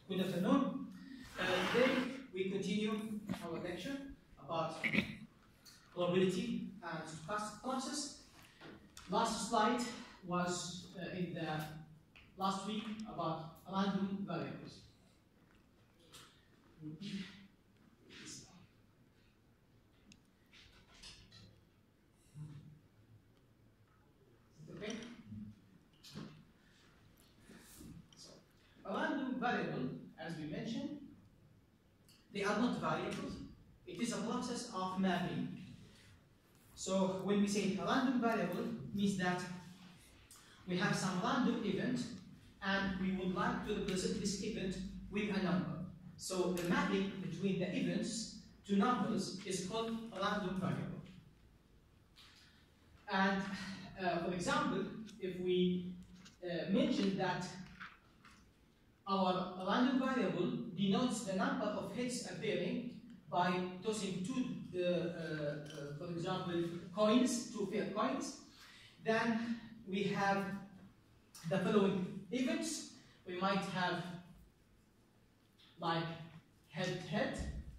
Good afternoon. Today we continue our lecture about probability and stochastic process. Last slide was in the last week about random variables. Okay? So, a random variable, as we mentioned, they are not variables. It is a process of mapping. So when we say a random variable, means that we have some random event and we would like to represent this event with a number. So the mapping between the events to numbers is called a random variable. And for example, if we mention that our random variable denotes the number of hits appearing by tossing two, for example, coins, two fair coins, then we have the following events. We might have like head-head,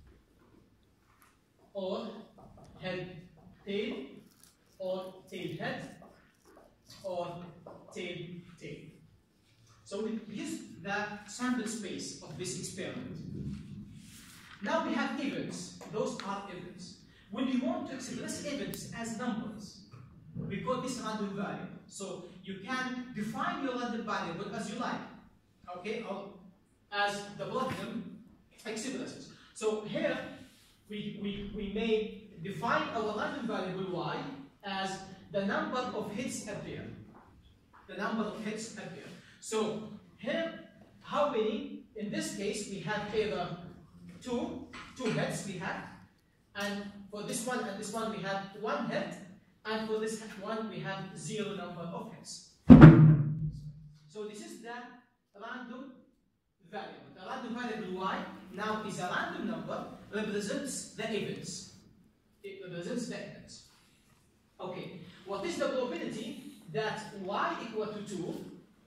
or head-tail, or tail-head, or tail-tail. So we use the sample space of this experiment. Now we have events. Those are events. When we want to express events as numbers, we call this random variable. So you can define your random variable as you like, okay, or as the problem expresses. So here we may define our random variable y as the number of hits appear. The number of hits appear. So here, how many? In this case, we have either two heads we have, and for this one and this one we have one head, and for this one we have 0 number of heads. So this is the random variable. The random variable y now is a random number, represents the events. It represents the events. Okay, what is the probability that y equal to 2?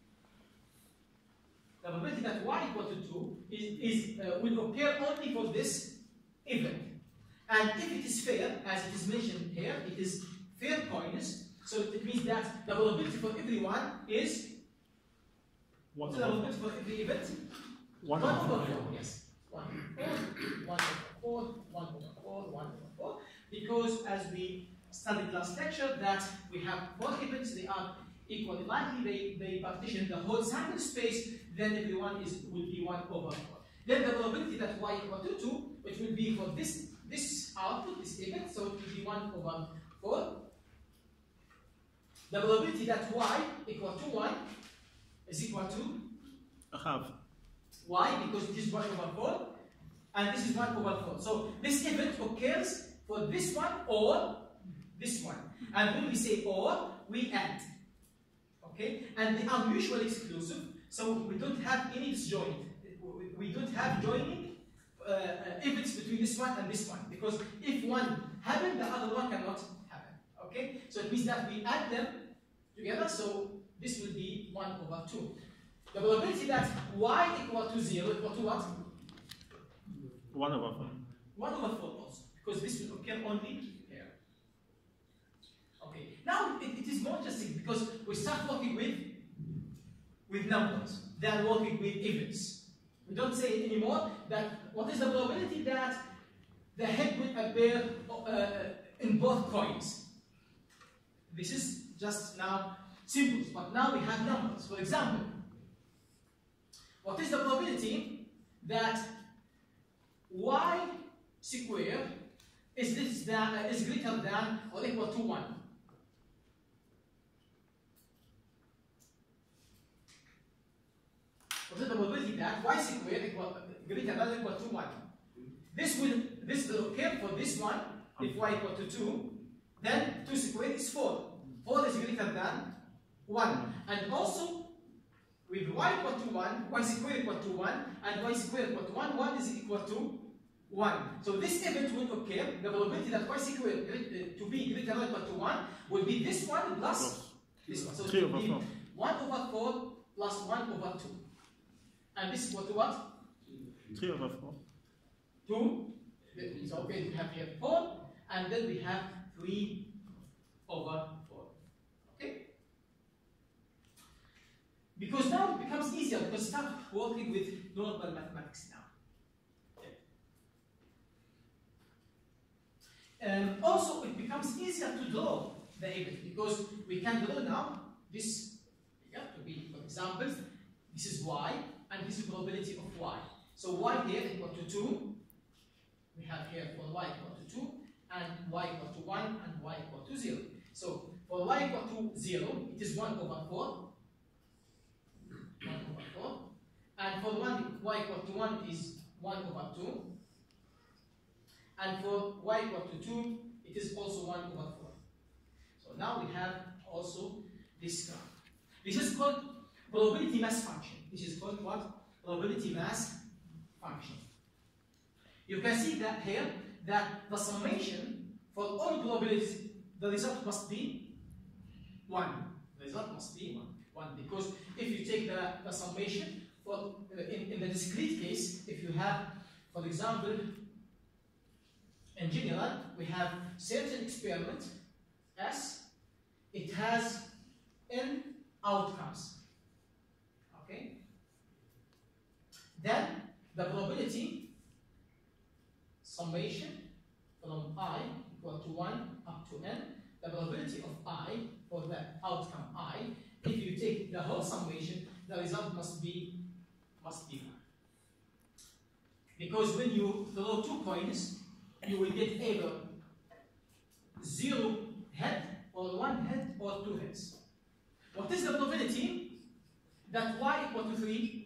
The probability that y equal to 2 will occur only for this event. And if it is fair, as it is mentioned here, it is fair coins, so it means that the probability for everyone is what's the probability for every event? 1 over 4. Yes. 1 over 4, 1 over 4, 1 over 4. Because as we studied last lecture, that we have 4 events, they are equally likely, they partition the whole sample space, then everyone will be 1 over 4. Then the probability that y equal to 2, which will be for this output, this event, so it will be 1 over 4. The probability that y equal to 1 is equal to a half. Y, because it is 1 over 4, and this is 1 over 4. So this event occurs for this one or this one. And when we say or, we add. Okay? And they are mutually exclusive, so we don't have any disjoint. We don't have joining events between this one and this one, because if one happens, the other one cannot happen. Okay? So it means that we add them together, so this will be 1 over 2. The probability that y equal to 0 equal to what? 1 over 4. 1 over 4 also, because this will occur only here. Okay, now it is more interesting because we start working with numbers than working with events. We don't say anymore that what is the probability that the head will appear in both coins. This is just now symbols, but now we have numbers. For example, what is the probability that y squared is greater than or equal to 1? What is the probability that y squared greater than or equal to 1? This will occur for this one if y equal to 2. Then 2 squared is 4. 4 is greater than 1. And also with y equal to 1, y squared equal to 1, and y squared equal to 1, 1 is equal to 1. So this event will occur. The probability that y squared to be greater than or equal to 1 will be this one plus this one. So it will be 1 over 4 plus 1 over 2. And this is equal to what? 3/4. 2. So okay, we have here 4, and then we have 3/4. Okay? Because now it becomes easier because start working with normal mathematics now. Okay. Also, it becomes easier to draw the event because we can draw now this, to be, for example, this is y, and this is probability of y. So y here equal to 2. We have here for y equal to 2, and y equal to 1, and y equal to 0. So for y equal to 0, it is 1/4. 1/4. And for y equal to 1 is 1/2. And for y equal to 2, it is also 1/4. So now we have also this graph. This is called probability mass function. This is called what? Probability mass function. You can see that here that the summation for all probabilities, the result must be 1. The result must be 1 because if you take the summation for in the discrete case, if you have, for example, in general, we have certain experiment S, it has n outcomes. Okay? Then the probability summation from I equal to 1 up to n, the probability of I for the outcome I, if you take the whole summation, the result must be 1. Because when you throw 2 coins, you will get either 0 head, or 1 head, or 2 heads. What is the probability that y equal to 3?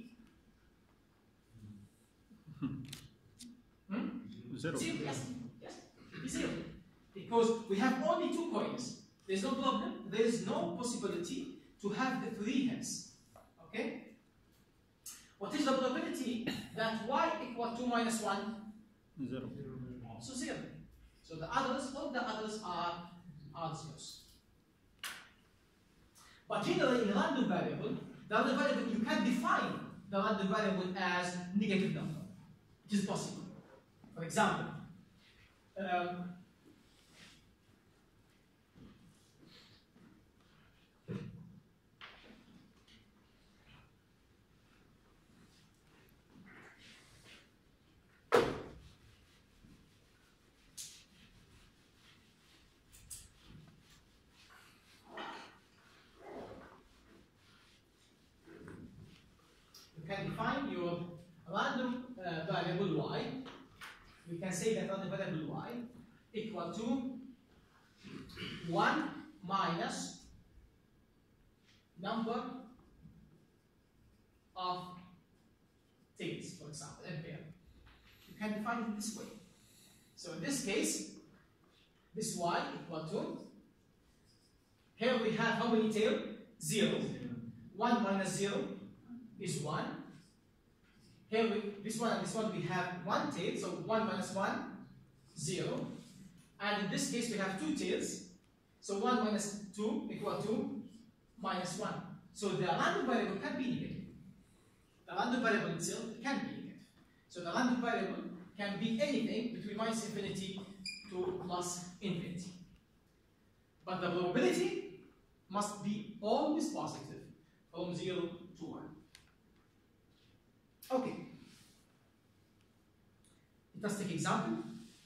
0. 0, yes. Yes, it is 0. Because we have only 2 coins. There's no problem. There is no possibility to have the 3 heads. Okay? What is the probability that y equal to minus 1? 0. Also 0. So the others, all the others are zeros. But generally in a random variable, the random variable, you can define the random variable as negative number. It is possible. For example, you can define your random variable y. We can say that random variable y equal to 1 minus number of tails, for example, n pair. You can define it this way. So in this case, this y equal to, here we have how many tails? 0. 1 minus 0 is 1. Here, this one and this one, we have 1 tail, so 1 minus 1, 0. And in this case, we have 2 tails, so 1 minus 2 equal to minus 1. So the random variable can be negative. The random variable itself can be negative. So the random variable can be anything between minus infinity to plus infinity. But the probability must be always positive from 0 to 1. Okay. Let's take example.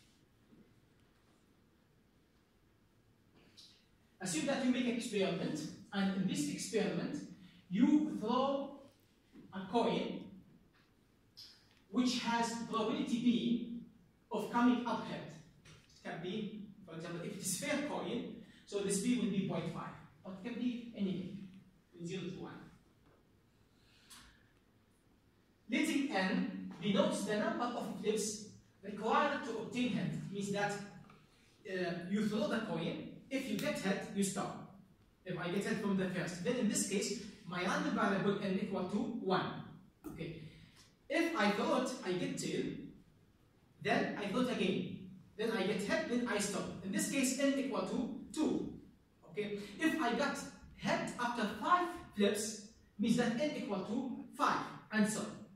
Assume that you make an experiment, and in this experiment, you throw a coin which has probability B of coming up head. It can be, for example, if it is fair coin, so this B will be 0.5, or it can be anything, 0 to 1. Letting n denotes the number of flips required to obtain head. Means that you throw the coin. If you get head, you stop. If I get head from the first, then in this case, my random variable n equal to 1. Okay. If I throw it, I get tail. Then I throw it again. Then I get head. Then I stop. In this case, n equal to 2. Okay. If I got head after 5 flips, means that n equal to 5, and so on.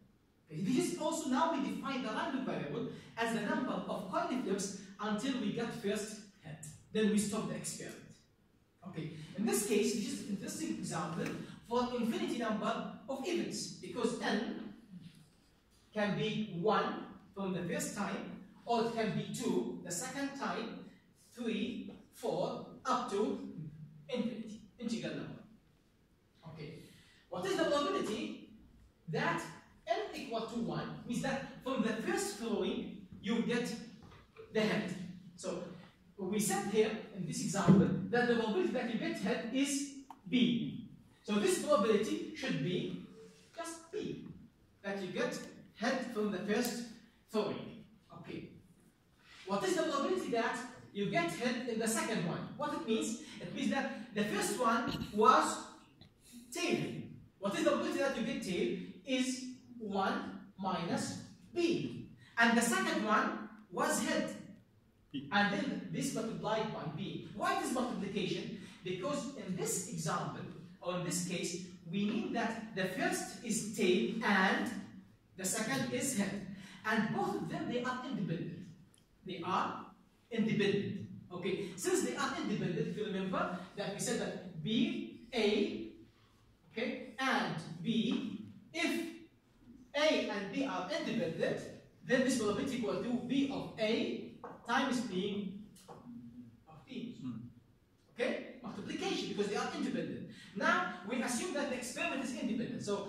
This is also, now we define the random variable as the number of coin flips until we get first head. Then we stop the experiment. Okay. In this case, this is an interesting example for infinity number of events, because n can be 1 from the first time, or it can be 2 the second time, 3, 4, up to infinity, integral number. Okay. What is the probability that n equal to 1 means that from the first throwing you get the head. So we said here in this example that the probability that you get head is b. So this probability should be just b, that you get head from the first throwing. Okay. What is the probability that you get head in the second one? What it means? It means that the first one was tail. What is the probability that you get tail is 1 minus b. And the second one was head. And then this multiplied by b. Why this multiplication? Because in this example, or in this case, we mean that the first is tail and the second is head. And both of them, they are independent. They are independent. Okay, since they are independent, if you remember that we said that b, a, okay, and b, if a and b are independent, then this probability equal to b of a times b of b. Okay? Multiplication, because they are independent. Now, we assume that the experiment is independent. So,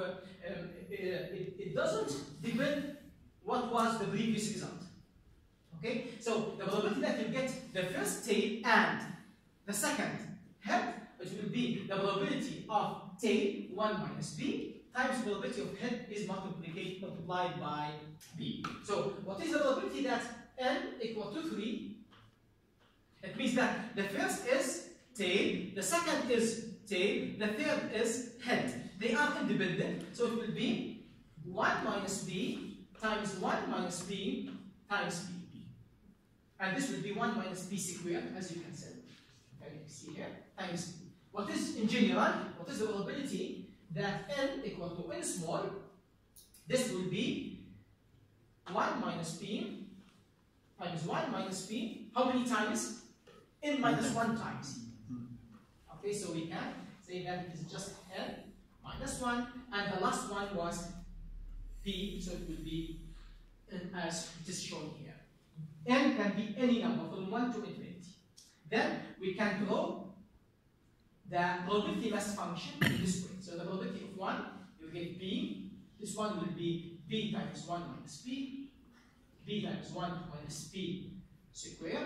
it doesn't depend what was the previous result. Okay? So, the probability that you get the first tail and the second head, which will be the probability of tail, 1 minus b, times the probability of head is multiplied by b. So, what is the probability that n equal to 3? It means that the first is tail, the second is tail, the third is head. They are independent, so it will be 1 minus b times 1 minus b times b. And this will be 1 minus b squared, as you can see. Okay, you see here, times b. What is, in general, what is the probability that n equal to n small? This will be 1 minus b times 1 minus b. How many times? N minus 1 times. Okay, so we can say that it is just n minus 1, and the last one was p, so it will be n as it is shown here. N can be any number from 1 to infinity. Then we can draw the probability mass function in this way. So the probability of 1, you get b. This one will be b times 1 minus b, b times 1 minus b squared,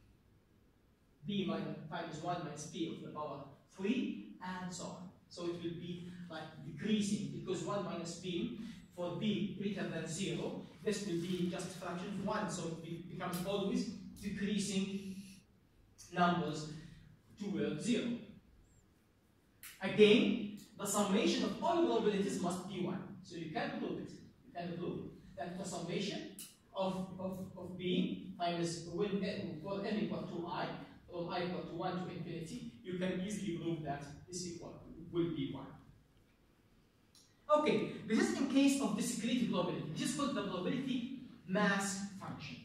b times 1 minus b of the power 3, and so on. So it will be like decreasing, because 1 minus b, for b greater than 0, this will be just a fraction of 1, so it becomes always decreasing numbers towards 0. Again, the summation of all probabilities must be 1. So you can prove it. You can prove that the summation of b times when n, for n equal to I, from I equal to 1 to infinity, you can easily prove that this will be 1. Okay, this is in case of discrete probability. This is called the probability mass function.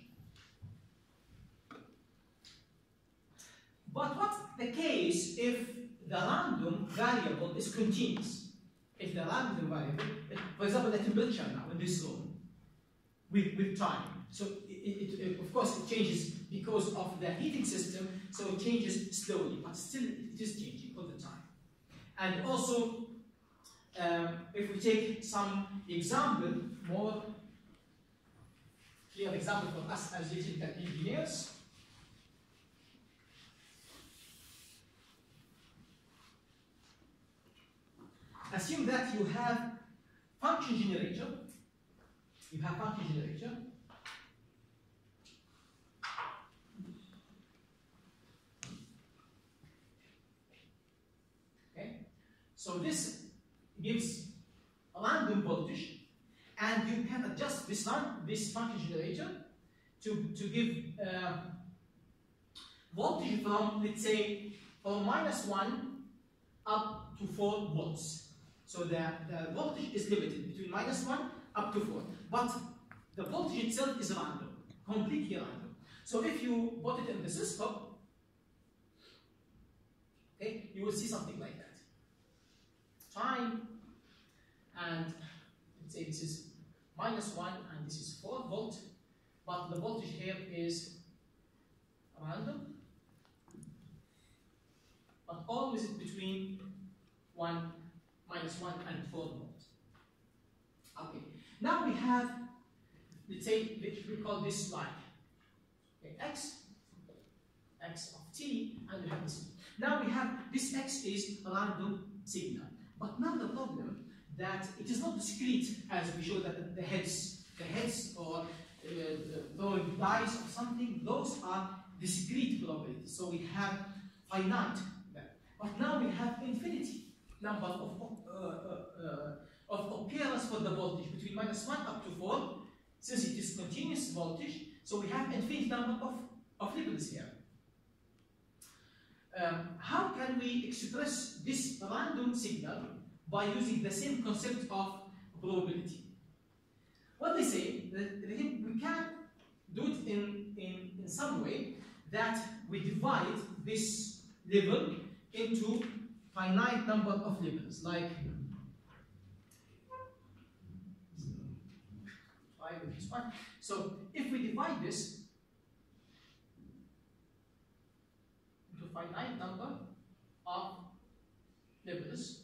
But what's the case if the random variable is continuous? If the random variable, for example, the temperature now in this room, with time. So of course it changes because of the heating system, so it changes slowly, but still it is changing all the time. And also, if we take some example, more clear example for us as electrical engineers. Assume that you have function generator. You have function generator. Okay. So this gives a random voltage, and you can adjust this function generator to give voltage from, let's say, from -1 up to 4 volts. So the voltage is limited between -1 up to 4. But the voltage itself is random, completely random. So if you put it in the oscilloscope, okay, you will see something like that. Time, and let's say this is -1 and this is 4 volt, but the voltage here is random, but always between -1 and 4 volt. Okay, now we have, let's say, we call this line, okay, x of t, and we have this. Now we have this x is a random signal, but now the problem that it is not discrete as we showed that the heads or throwing dice or something, those are discrete probabilities. So we have finite, but now we have infinity number of occurrence for the voltage between -1 up to 4, since it is continuous voltage. So we have infinite number of ripples here. How can we express this random signal by using the same concept of probability? What they say that we can do it in some way that we divide this level into finite number of levels, like this one. So if we divide this into finite number of levels,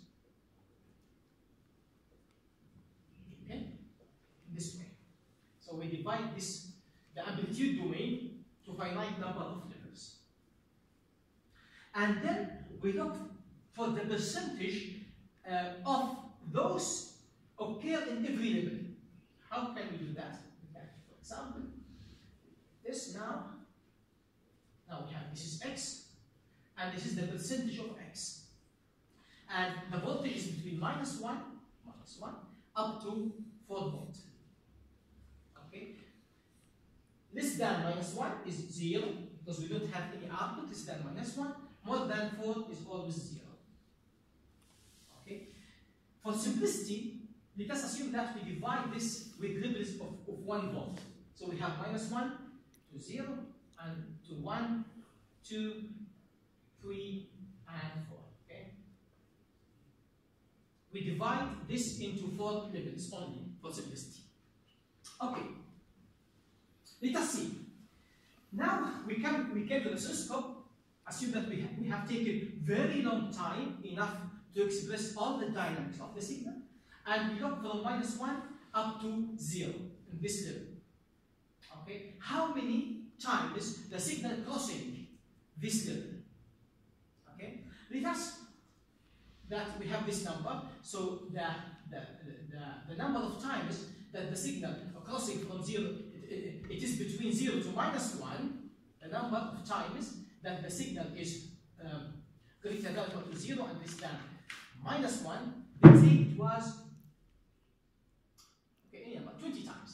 okay, this way. So we divide this, the amplitude domain, to finite number of levels. And then we look for the percentage of those occur in every level. How can we do that? For example, this now we have, this is x, and this is the percentage of x. And the voltage is between -1 up to 4 volt. Okay? Less than -1 is 0, because we don't have any output. Less than -1, more than 4 is always 0. Okay? For simplicity, let us assume that we divide this with levels of 1 volt. So we have -1 to 0, and to 1, 2, 3, and 4. Okay? We divide this into 4 levels only for simplicity. Okay. Let us see. Now we came to the oscilloscope. Assume that we have taken very long time, enough to express all the dynamics of the signal, and we look from -1 up to 0 in this level. Okay, how many times the signal crossing this level? Okay, let us that we have this number. So the number of times that the signal crossing from 0, it is between 0 to -1. The number of times that the signal is greater than or equal to 0 and less than -1. Let's say it was 20 times.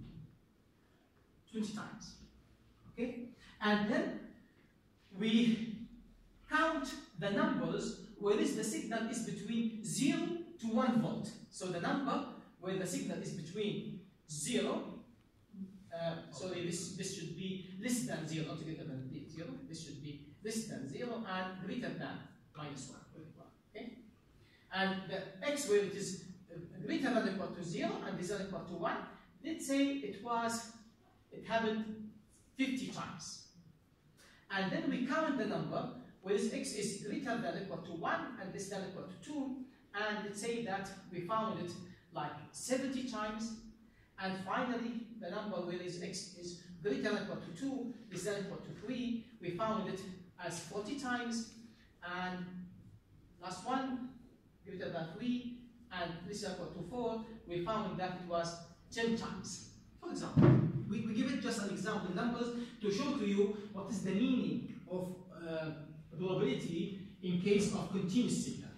20 times. Okay? And then we count the numbers where the signal is between 0 to 1 volt. So the number where the signal is between 0, sorry, this should be less than 0, not greater than 0. This should be less than 0 and greater than -1. Okay? And the x where it is greater than or equal to 0 and is equal to 1, let's say it happened 50 times. And then we count the number where x is greater than or equal to 1 and less than or equal to 2, and let's say that we found it like 70 times, and finally the number where x is greater than or equal to 2, less than or equal to 3, we found it as 40 times, and last one, greater than 3, and less than or equal to 4, we found that it was 10 times. For example, we give it just an example numbers to show to you what is the meaning of probability in case of continuous signal.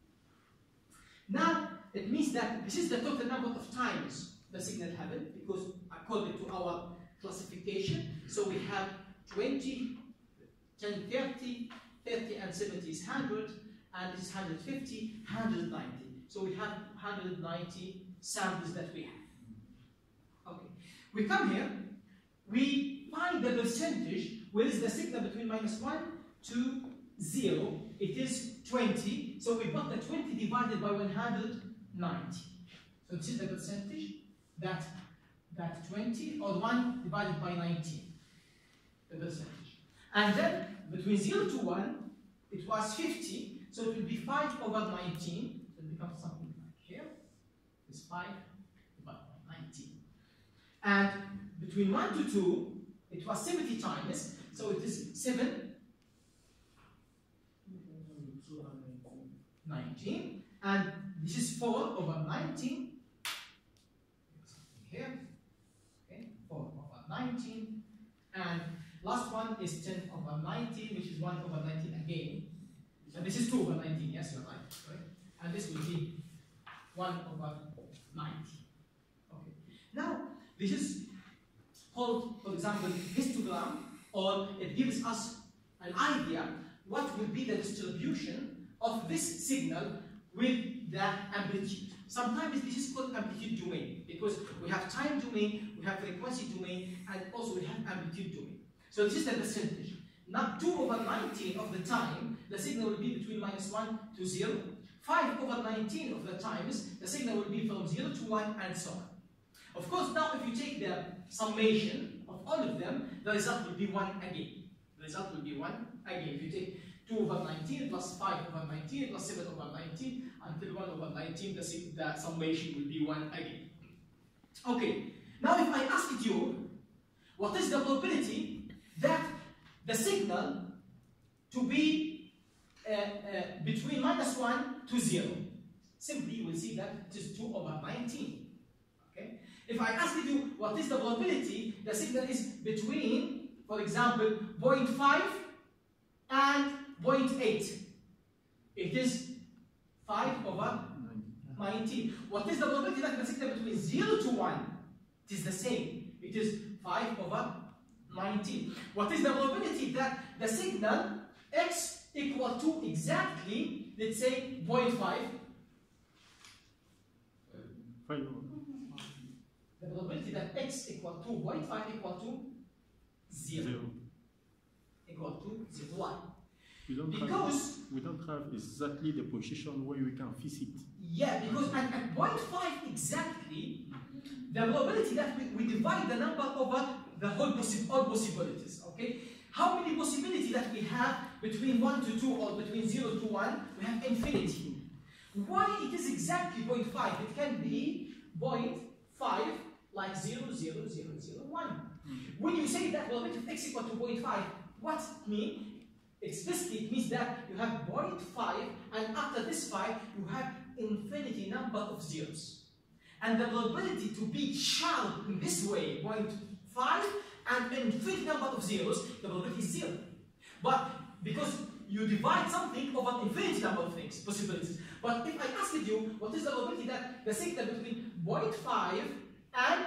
Now, it means that this is the total number of times the signal happened, because according to our classification, so we have 20, 10, 30, 30 and 70 is 100, and this is 150, 190. So we have 190 samples that we have. we come here, we find the percentage, where is the signal between -1 to 0? It is 20, so we got the 20 divided by 190. So this is the percentage, that 20, or 1 divided by 19, the percentage. And then, between 0 to 1, it was 50, so it will be 5 over 19, so it becomes something like here, it's 5 divided by 19. And between 1 to 2, it was 70 times, so it is 7, 19, and this is 4 over 19, here, okay, 4 over 19, and last one is 10 over 19, which is 1 over 19 again, and this is 2 over 19, yes, you're right, and this will be 1 over 90. Okay. Now, this is called, for example, histogram, or it gives us an idea what will be the distribution of this signal with the amplitude. Sometimes this is called amplitude domain, because we have time domain, we have frequency domain, and also we have amplitude domain. So this is the percentage. Now 2 over 19 of the time, the signal will be between -1 to 0. 5 over 19 of the times, the signal will be from 0 to 1, and so on. Of course, now if you take the summation of all of them, the result will be 1 again. The result will be 1 again. If you take 2 over 19 plus 5 over 19 plus 7 over 19 until 1 over 19, the summation will be 1 again. Okay, now if I asked you, what is the probability that the signal to be between -1 to 0? Simply you will see that it is 2 over 19. Okay? If I asked you, what is the probability the signal is between, for example, 0.5 and 0.8, it is 5 over 19. What is the probability that the signal between 0 to 1? It is the same. It is 5 over 19. What is the probability that the signal x equal to exactly, let's say, 0.5? The probability that x equal to 0.5 equal to 0. Equal to 0. Why? Because we don't have exactly the position where we can fix it. Yeah, because at 0.5 exactly, the probability that we divide the number over the whole all possibilities. Okay? How many possibilities that we have between 1 to 2 or between 0 to 1? We have infinity. Why it is exactly 0.5? It can be 0.5 like 0, 0, 0, 0, 1. When you say that probability of x equal to 0.5, what it means? Explicitly, it means that you have 0.5, and after this 5, you have infinity number of zeros. And the probability to be sharp in this way, 0.5, and infinity number of zeros, the probability is 0. But because you divide something over infinity number of things, possibilities. But if I asked you, what is the probability that the signal between 0.5 and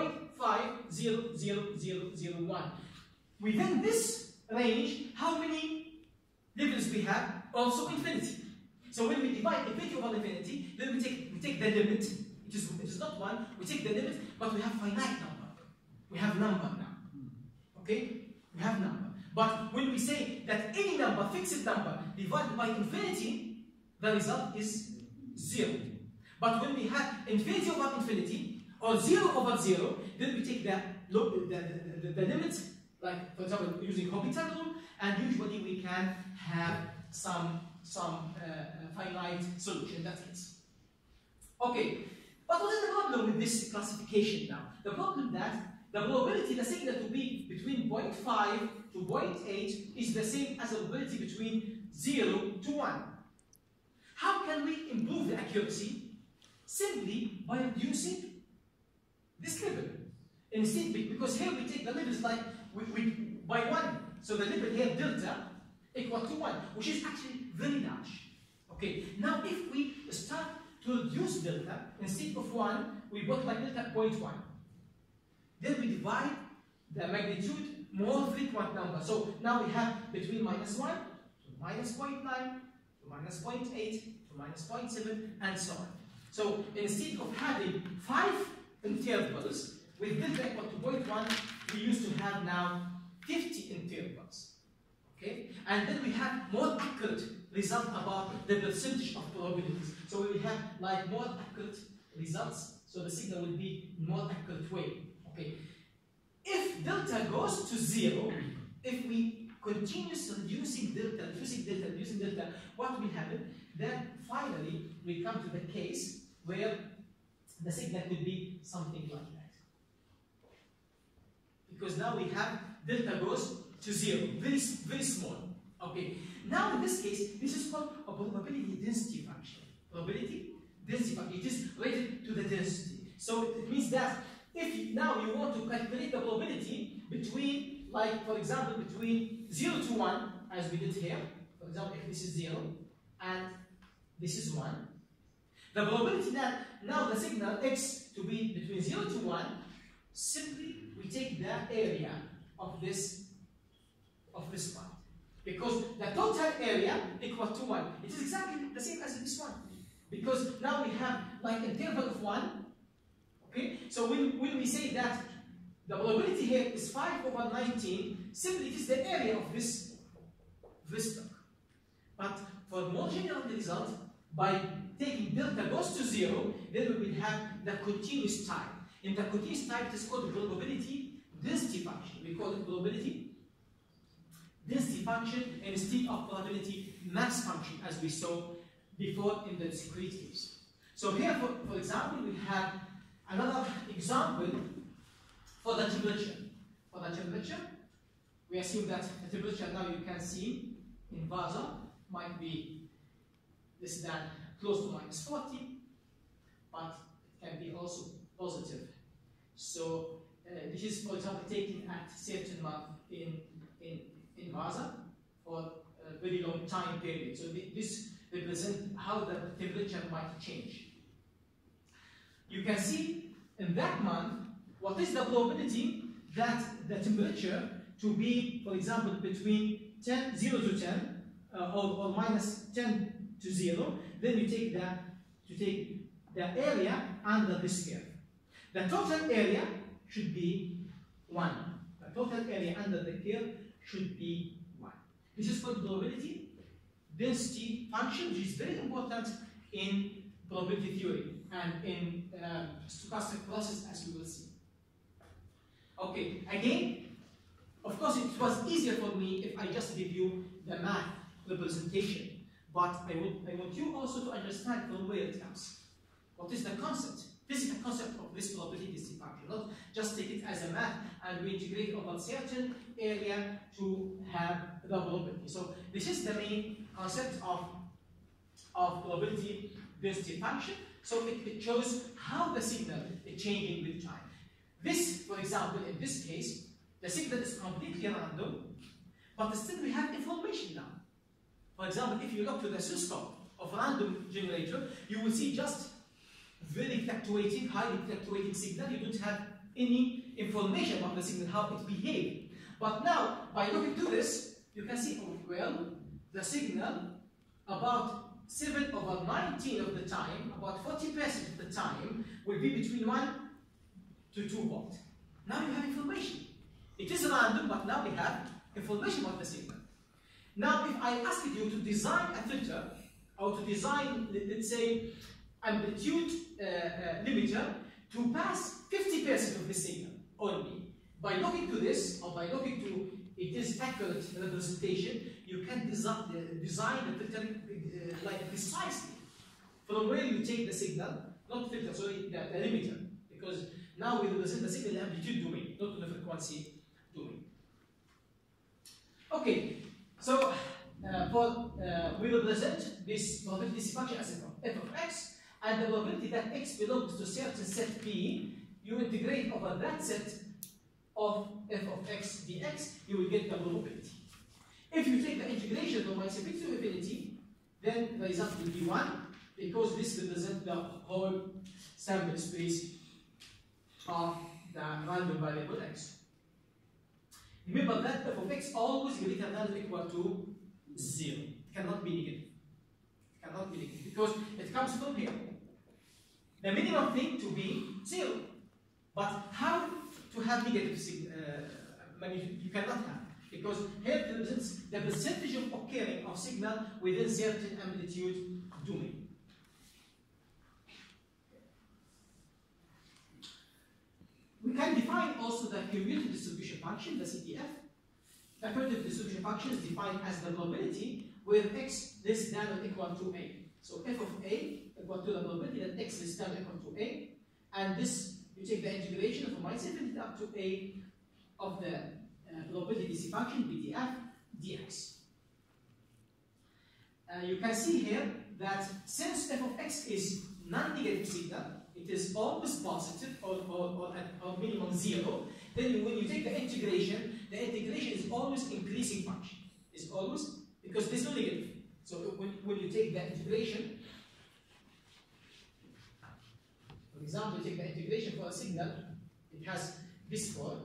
0.50001? Within this range, how many levels we have? Also infinity. So when we divide infinity over infinity, then we take the limit. It is not 1. We take the limit, but we have finite number. We have number now. Okay? We have number. But when we say that any number, fixed number, divided by infinity, the result is 0. But when we have infinity over infinity, or 0 over 0, then we take the limit, like for example using Hopital rule, and usually we can have some finite solution. That's it. Okay, but what is the problem with this classification now? The problem that the probability the signal to be between 0.5 to 0.8 is the same as the probability between 0 to 1. How can we improve the accuracy? Simply by reducing this level. Instead, because here we take the levels like by 1. So the level here, delta, equal to 1, which is actually very large. Okay, now if we start to reduce delta, instead of 1, we multiply delta 0.1. Then we divide the magnitude more frequent number. So now we have between -1 to -0.9 to -0.8 to -0.7 and so on. So instead of having 5 intervals, with delta equal to 0.1, we used to have now 50 intervals. Okay? And then we have more accurate result about the percentage of probabilities. So we will have like more accurate results, so the signal will be in more accurate way. Okay? If delta goes to 0, if we continue reducing delta, what will happen? Then finally we come to the case where the signal could be something like that. Because now we have delta goes to 0, very small. Okay. Now in this case, this is called a probability density function. Probability density function. It is related to the density. So it means that if now you want to calculate the probability between, like for example, between 0 to 1, as we did here. For example, if this is 0 and this is 1, the probability that now the signal x to be between 0 to 1, simply we take the area of this part. Because the total area equal to 1. It is exactly the same as this one. Because now we have like interval of 1. Okay? So when we say that the probability here is 5 over 19, simply it is the area of this block. But for more general result, by taking delta goes to 0, then we will have the continuous type. In the continuous type, it is called the probability density function. We call it probability density function instead of probability mass function, as we saw before in the discrete case. So here, for example, we have another example for the temperature. For the temperature, we assume that the temperature now you can see in Vaasa might be less than close to -40, but it can be also positive. So this is, for example, taken at certain month in Vaasa for a very long time period. So this represents how the temperature might change. You can see in that month what is the probability that the temperature to be, for example, between 0 to 10 or -10 to 0. Then you take the area under this curve. The total area should be 1. The total area under the curve should be 1. This is called probability density function, which is very important in probability theory and in stochastic process, as we will see. Okay, again, of course, it was easier for me if I just give you the math representation, but I want you also to understand from where it comes. What is the concept? This is the concept of this probability density function, not just take it as a math and we integrate over certain area to have the probability. So this is the main concept of probability density function. So it shows how the signal is changing with time. This, for example, in this case, the signal is completely random, but still we have information now. For example, if you look to the oscilloscope of random generator, you will see just very fluctuating, highly fluctuating signal. You don't have any information about the signal, how it behaves. But now, by looking to this, you can see, oh, well, the signal about 7 over 19 of the time, about 40% of the time, will be between 1 to 2 volts. Now you have information. It is random, but now we have information about the signal. Now, if I asked you to design a filter, or to design, let's say, amplitude limiter to pass 50% of the signal only, by looking to this, or by looking to it is accurate representation, you can design the filter like precisely from where you take the signal, not filter, sorry, the limiter, because now we represent the signal amplitude domain, not the frequency domain. Okay, so we represent this probability function as f of x, and the probability that x belongs to a certain set P, you integrate over that set of f of x dx, you will get the probability. If you take the integration from -infinity to infinity, then the result will be 1, because this represents the whole sample space of the random variable x. Remember that f of x always greater than or equal to 0. It cannot be negative. It cannot be negative because it comes from here. The minimum thing to be 0. But how to have negative you cannot have, because here it represents the percentage of occurring of signal within certain amplitude domain. We can define also the commutative distribution function, the CDF. The commutative distribution function is defined as the probability where x less than or equal to a. So f of a equal to the probability that x less than or equal to a, and this you take the integration from minus infinity up to a of the probability density function BDF dx. You can see here that since f of x is non-negative signal, it is always positive or at minimum 0, then when you take the integration is always increasing function. It's always, because there's no negative. So when you take the integration, for example, you take the integration for a signal, it has this form.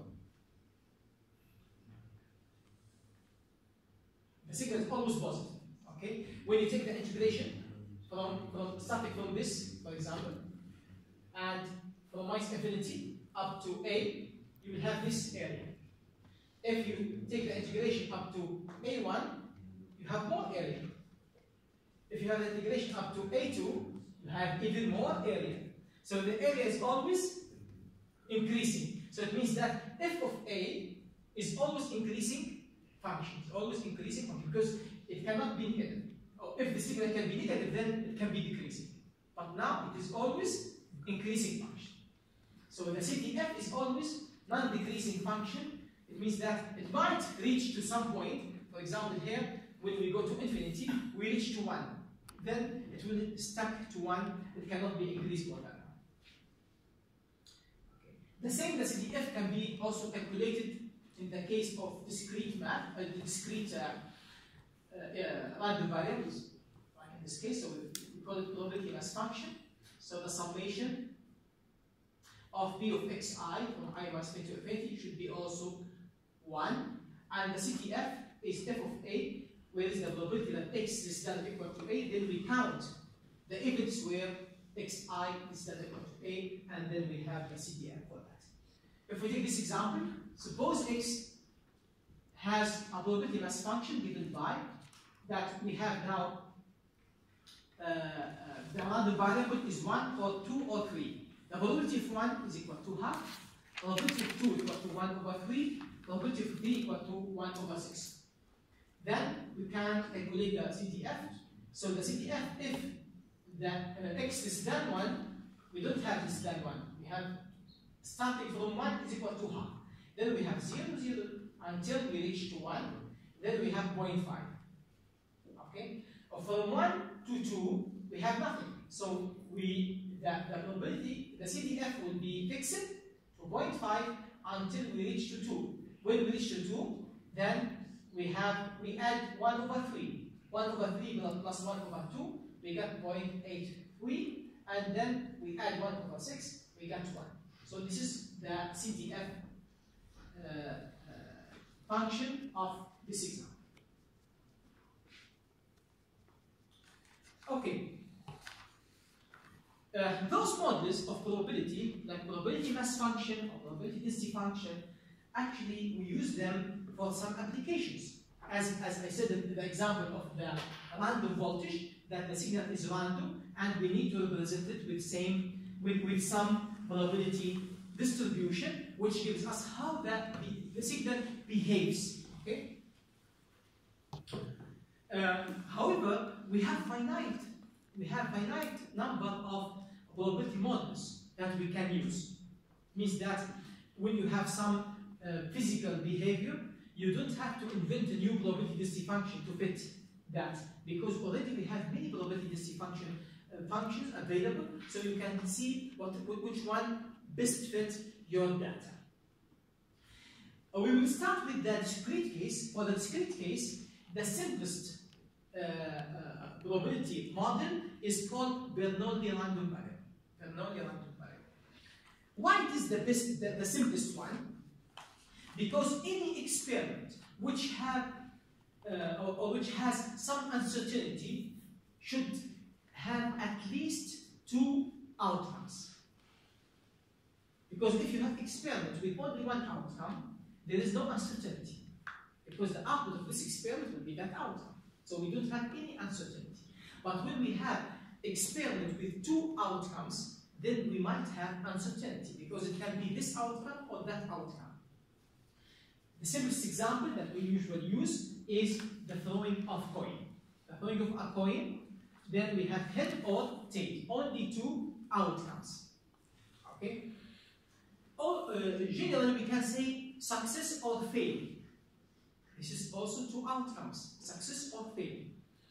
The signal is always positive. Okay? When you take the integration from starting from this, for example, and from minus infinity up to a, you will have this area. If you take the integration up to a1, you have more area. If you have the integration up to a2, you have even more area. So the area is always increasing. So it means that f of a is always increasing function. It's always increasing function because it cannot be negative. Or if the signal can be negative, then it can be decreasing. But now it is always increasing function. So the CTF is always non-decreasing function. It means that it might reach to some point. For example, here, when we go to infinity, we reach to 1. Then it will stuck to 1. It cannot be increased more than 1. Okay. The same, the CTF can be also calculated in the case of discrete math, discrete random variables, like in this case. So we call it probability mass function. So the summation of p of xi from I minus n to infinity should be also 1, and the CTF is f of a, where is the probability that x is less than or equal to a. Then we count the events where xi is less than or equal to a, and then we have the CTF for that. If we take this example, suppose x has a probability mass function given by that we have now the random variable is 1 or 2 or 3. The probability of 1 is equal to half, probability of 2 equal to 1 over 3, probability of 3 equal to 1 over 6. Then we can calculate the CTF. So the CTF, if the x is than 1, we don't have this than 1. We have starting from 1 is equal to half. Then we have 0, 0 until we reach to 1. Then we have 0.5. Okay? From 1 to 2, we have nothing. So the probability, the CTF will be fixed to 0.5 until we reach to 2. When we reach to 2, then we add 1 over 3. 1 over 3 plus 1 over 2, we get 0.83, and then we add 1 over 6, we get 1. So this is the CTF function of this example. Okay. Those models of probability, like probability mass function or probability density function, actually we use them for some applications. As I said in the example of the random voltage, that the signal is random and we need to represent it with some probability distribution, which gives us how the signal behaves. Okay. However, we have finite number of probability models that we can use. Means that when you have some physical behavior, you don't have to invent a new probability density function to fit that, because already we have many probability density functions available, so you can see which one best fits your data. We will start with the discrete case. For the discrete case, the simplest probability model is called Bernoulli random variable. Bernoulli random variable. Why it is the simplest one? Because any experiment which has some uncertainty should have at least 2 outcomes. Because if you have experiment with only one outcome, there is no uncertainty. Because the output of this experiment will be that outcome. So we don't have any uncertainty. But when we have experiment with two outcomes, then we might have uncertainty, because it can be this outcome or that outcome. The simplest example that we usually use is the throwing of coin. The throwing of a coin, then we have head or tail, only two outcomes. Okay? Or generally we can say success or fail. This is also two outcomes, success or fail.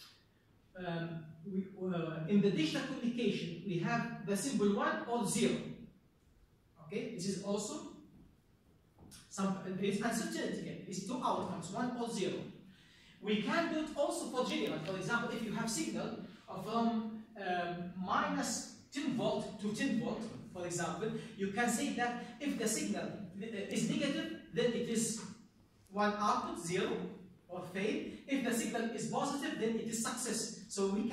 In the digital communication, we have the symbol 1 or 0. Okay, this is also there is uncertainty here. It's two outcomes, 1 or 0. We can do it also for general. For example, if you have signal from minus 10 volt to 10 volt, for example, you can say that if the signal is negative, then it is one output, 0, or fail. If the signal is positive, then it is success. So we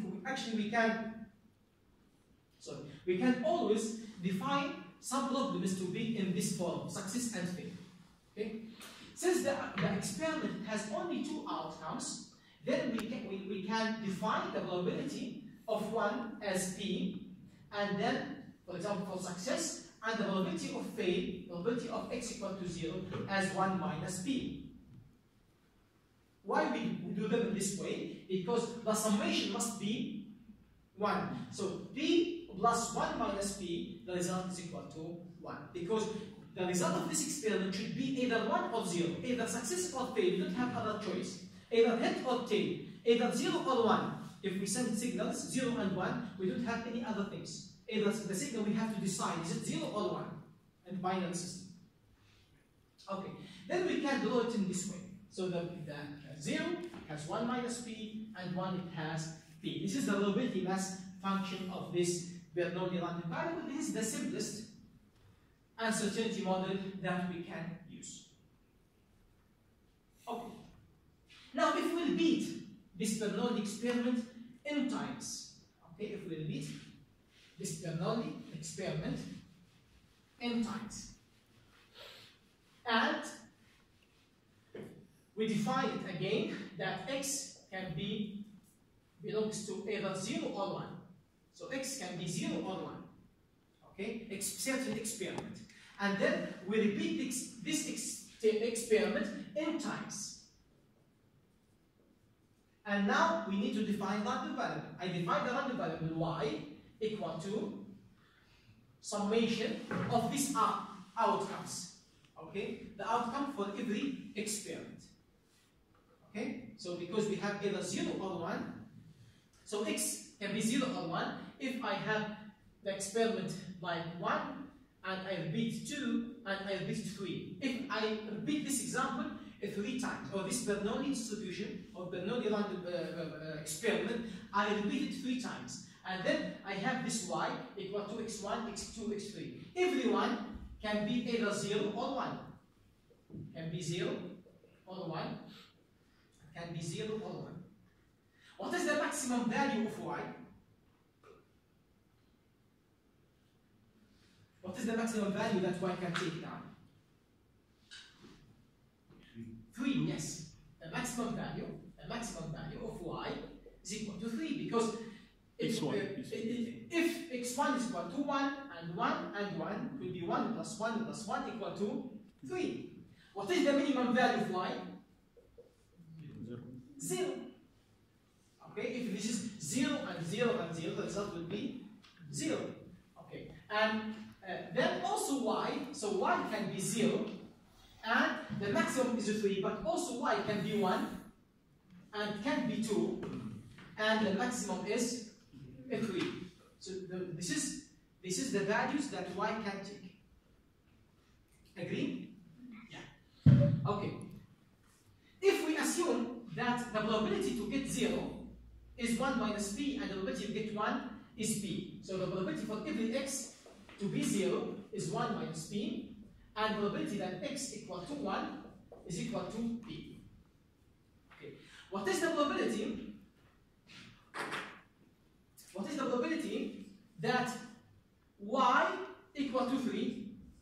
can always define some problems to be in this form, success and fail. Okay? Since the experiment has only two outcomes, then we can define the probability of one as P, and then, for example, for success, and the probability of fail, probability of x equal to 0, as 1 minus P. Why we do them in this way? Because the summation must be 1. So P plus 1 minus P, the result is equal to 1. Because the result of this experiment should be either 1 or 0, either success or fail. You don't have other choice. Either head or tail, either 0 or 1. If we send signals 0 and 1, we don't have any other things. Either the signal we have to decide, is it 0 or 1? And binary system. Okay, then we can draw it in this way. So the 0 has 1 minus P, and 1 it has P. This is the probability mass function of this Bernoulli random variable. This is the simplest uncertainty model that we can use. Okay. Now if we repeat this Bernoulli experiment n times, okay, if we repeat this Bernoulli experiment n times, and we define it again that x can belongs to either 0 or 1. So x can be 0 or 1. Okay, certain experiment. And then we repeat this experiment n times. And now we need to define random variable. I define the random variable y equal to summation of these outcomes. Okay, the outcome for every experiment. Okay, so because we have either 0 or 1, so x can be 0 or 1. If I have the experiment like 1, and I repeat 2, and I repeat 3. If I repeat this example 3 times, or this Bernoulli distribution, or Bernoulli random experiment, I repeat it 3 times. And then I have this y equal to x1, x2, x3. Every one can be either 0 or 1. Can be 0 or 1. Can be 0 or 1. What is the maximum value of y? What is the maximum value that y can take down? 3, yes. The maximum value of y is equal to 3, because if x1 is equal to 1 and 1 and 1, it will be 1 plus 1 plus 1 equal to 3. What is the minimum value of y? 0. Okay, if this is 0 and 0 and 0, the result will be 0. Okay, and then also y, so y can be 0, and the maximum is 3, but also y can be 1, and can be 2, and the maximum is 3. So this is the values that y can take. Agree? Yeah. Okay. If we assume that the probability to get 0 is 1 minus p, and the probability to get 1 is p. So the probability for every x to be 0 is 1 minus p, and the probability that x equal to 1 is equal to p. Okay. What is the probability? What is the probability that y equal to 3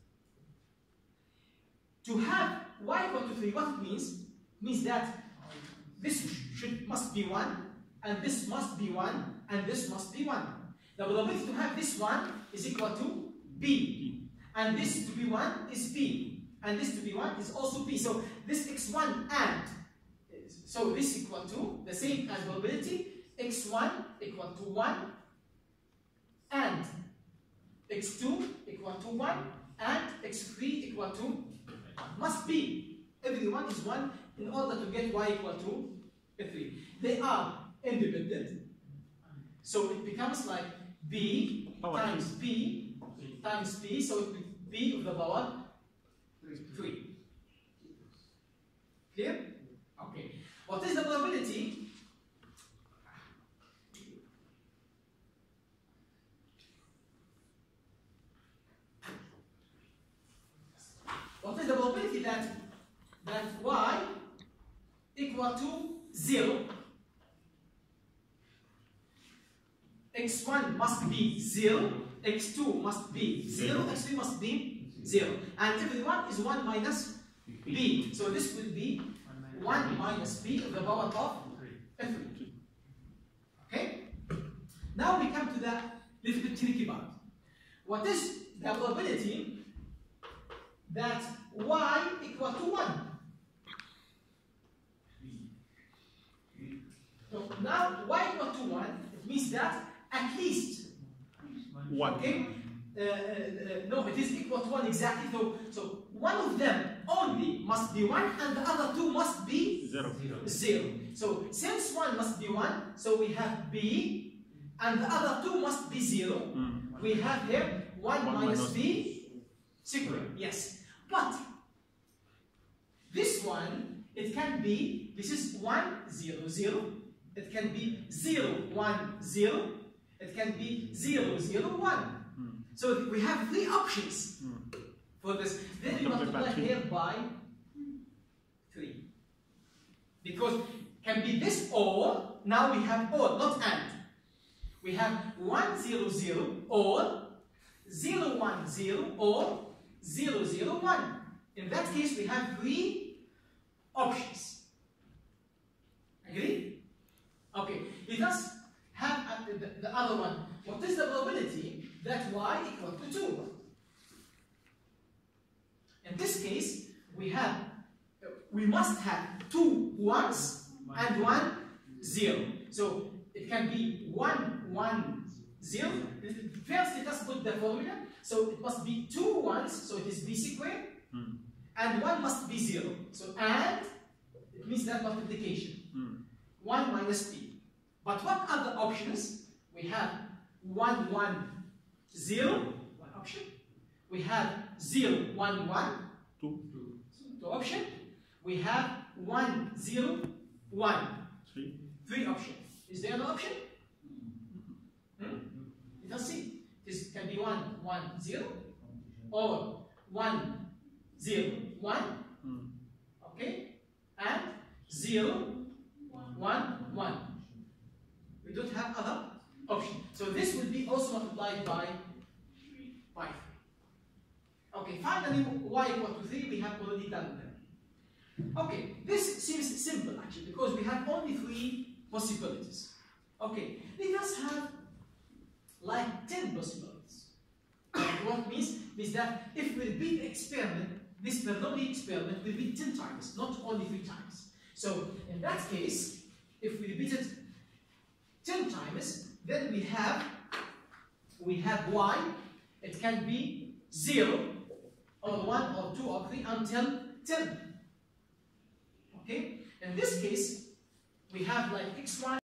to have y equal to 3, what it means that this must be 1, and this must be 1, and this must be 1. The probability to have this one is equal to b, and this to be 1 is b, and this to be 1 is also b. So this x1 and, so this equal to the same as probability, x1 equal to 1, and x2 equal to 1, and x3 equal to 1. Must be. Everyone is 1 in order to get y equal to 3. They are independent. So it becomes like b times b times b, so it will be b to the power 3. Clear? Okay. What is the probability? What is the probability that y equal to 0? x1 must be 0, x2 must be 0, x3 must be 0. And everyone is 1 minus b. So this will be 1 minus b to the power of 3. Okay? Now we come to the little bit tricky part. What is the probability that y equal to 1? So now y equal to 1, it means that at least 1. Okay? No, it is equal to 1 exactly. So one of them only must be 1, and the other two must be 0. 0. So since 1 must be 1, so we have b, and the other two must be 0. We have here 1 minus b squared. Yes. But this one, it can be, this is 1, 0, 0. It can be 0, 1, 0. It can be 0, 0, 1. So we have 3 options for this. Then we multiply here by 3. Because it can be this or, now we have or, not and. We have 1, 0, 0 or 0, 1, 0 or 0, 0, 1. In that case, we have 3 options. Agree? Okay. Let us have the other one. What is the probability that y equal to 2? In this case, we must have 2 1s and 1 0. So it can be 1, 1, 0. First, let us put the formula. So it must be 2 1s, so it is b squared, and 1 must be 0. So and it means that multiplication. 1 minus b. But what are the options? We have 1, 1, 0, one option. We have 0, 1, 1, 2 option. We have 1, 0, 1, 3 option. Is there an option? Let us see. This can be 1, 1, 0, or 1, 0, 1, okay, and 0, 1, 1. We don't have other option. So this will be also multiplied by 5. Okay, finally, y equal to 3, we have already done them. Okay, this seems simple actually, because we have only 3 possibilities. Okay, let us have like 10 possibilities. What means is that if we repeat the experiment, this Bernoulli experiment will repeat 10 times, not only 3 times. So in that case, if we repeat it 10 times, then we have y. It can be 0 or 1 or 2 or 3 until 10. Okay? In this case, we have like x1